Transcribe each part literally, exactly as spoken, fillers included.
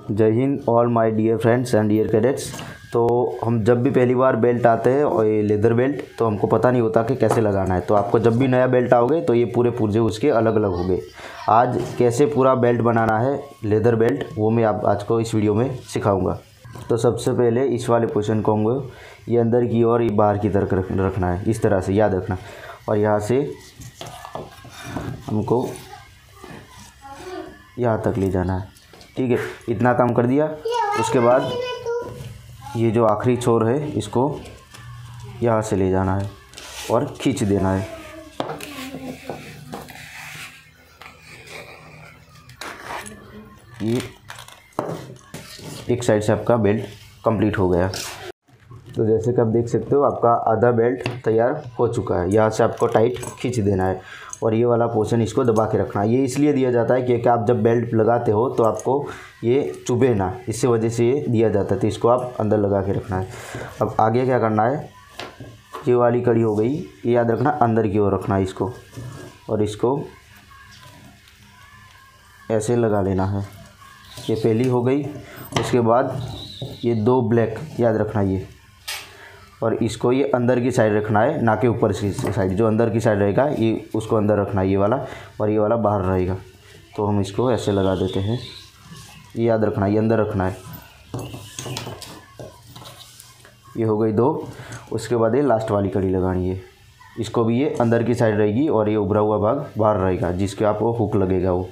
जय Hind all my dear friends and dear cadets. तो हम जब भी पहली बार बेल्ट आते हैं और ये लेदर बेल्ट, तो हमको पता नहीं होता कि कैसे लगाना है। तो आपको जब भी नया बेल्ट आओगे तो ये पूरे पुर्जे उसके अलग अलग होंगे। आज कैसे पूरा बेल्ट बनाना है लेदर बेल्ट, वो मैं आप आज को इस वीडियो में सिखाऊंगा। तो सबसे पहले इस वाले पोर्शन को हमको ये अंदर की और ये बाहर की तरफ रखना है, इस तरह से याद रखना। और यहाँ से हमको यहाँ तक ले जाना है, ठीक है। इतना काम कर दिया। उसके बाद ये जो आखिरी छोर है इसको यहाँ से ले जाना है और खींच देना है। ये एक साइड से आपका बेल्ट कंप्लीट हो गया। तो जैसे कि आप देख सकते हो आपका आधा बेल्ट तैयार हो चुका है। यहाँ से आपको टाइट खींच देना है और ये वाला पोर्शन इसको दबा के रखना है। ये इसलिए दिया जाता है कि आप जब बेल्ट लगाते हो तो आपको ये चुभे ना, इसी वजह से ये दिया जाता है। तो इसको आप अंदर लगा के रखना है। अब आगे क्या करना है, ये वाली कड़ी हो गई, ये याद रखना अंदर की ओर रखना है इसको, और इसको ऐसे लगा लेना है। ये पहली हो गई। उसके बाद ये दो ब्लैक याद रखना ये, और इसको ये अंदर की साइड रखना है, ना कि ऊपर की साइड। जो अंदर की साइड रहेगा ये उसको अंदर रखना है ये वाला, और ये वाला बाहर रहेगा। तो हम इसको ऐसे लगा देते हैं। ये याद रखना, ये अंदर रखना है। ये हो गई दो। उसके बाद ये लास्ट वाली कड़ी लगानी है। इसको भी ये अंदर की साइड रहेगी और ये उभरा हुआ भाग बाहर रहेगा, जिसके आपको हुक लगेगा वो।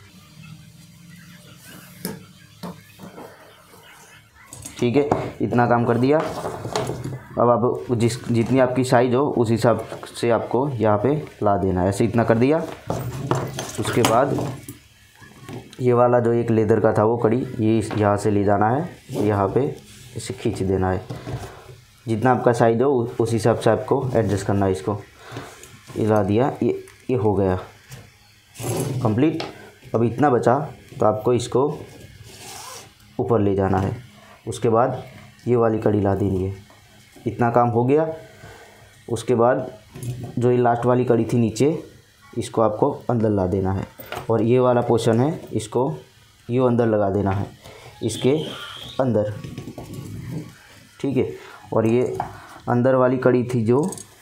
ठीक है, इतना काम कर दिया। अब आप जिस जितनी आपकी साइज़ हो उस हिसाब से आपको यहाँ पे ला देना है। ऐसे इतना कर दिया। उसके बाद ये वाला जो एक लेदर का था वो कड़ी, ये यहाँ से ले जाना है, यहाँ पे इसे खींच देना है। जितना आपका साइज़ हो उस हिसाब से आपको एडजस्ट करना है। इसको ला दिया, ये ये हो गया कंप्लीट। अब इतना बचा तो आपको इसको ऊपर ले जाना है। उसके बाद ये वाली कड़ी ला देनी है। इतना काम हो गया। उसके बाद जो ये लास्ट वाली कड़ी थी नीचे, इसको आपको अंदर ला देना है। और ये वाला पोर्शन है इसको यूँ अंदर लगा देना है, इसके अंदर, ठीक है। और ये अंदर वाली कड़ी थी जो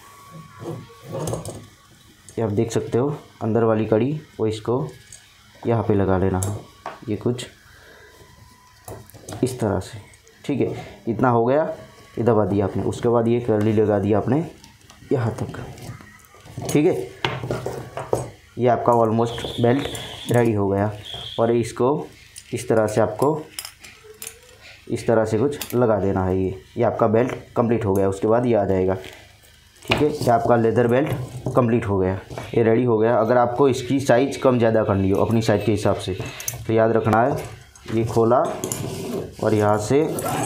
ये आप देख सकते हो, अंदर वाली कड़ी, वो इसको यहाँ पे लगा लेना है। ये कुछ इस तरह से, ठीक है। इतना हो गया, ये दबा दिया आपने। उसके बाद ये कर्ली लगा दिया आपने यहाँ तक, ठीक है। ये आपका ऑलमोस्ट बेल्ट रेडी हो गया। और इसको इस तरह से आपको इस तरह से कुछ लगा देना है। ये ये आपका बेल्ट कंप्लीट हो गया। उसके बाद ये आ जाएगा, ठीक है। ये आपका लेदर बेल्ट कंप्लीट हो गया, ये रेडी हो गया। अगर आपको इसकी साइज़ कम ज़्यादा करनी हो अपनी साइज़ के हिसाब से, तो याद रखना है, ये खोला और यहाँ से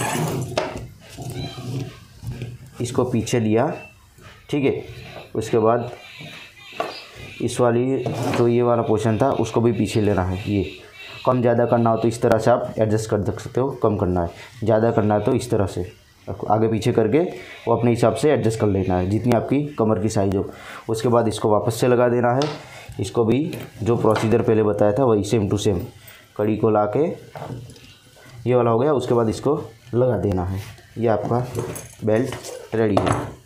इसको पीछे लिया, ठीक है। उसके बाद इस वाली तो ये वाला पोर्शन था उसको भी पीछे लेना है। ये कम ज़्यादा करना हो तो इस तरह से आप एडजस्ट कर सकते हो। कम करना है, ज़्यादा करना है तो इस तरह से आगे पीछे करके वो अपने हिसाब से एडजस्ट कर लेना है, जितनी आपकी कमर की साइज़ हो। उसके बाद इसको वापस से लगा देना है। इसको भी जो प्रोसीजर पहले बताया था वही सेम टू सेम, कड़ी को ला के ये वाला हो गया। उसके बाद इसको लगा देना है। ये आपका बेल्ट रेडी है।